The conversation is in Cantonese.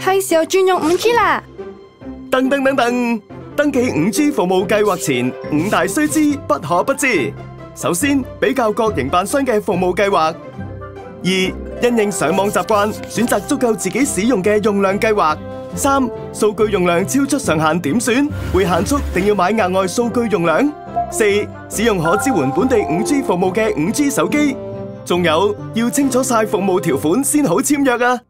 係時候轉用5G啦！ 噔！登記5G 服務計劃前5大須知不可不知。首先，比較各營辦商嘅服務計劃。2. 因應上網習慣，選擇足夠自己使用嘅用量計劃。3. 數據用量超出上限點算，會限速定要買額外數據用量。4. 使用可支援本地5G 服務嘅5G手機。仲有，要清楚晒服務條款先好簽約啊！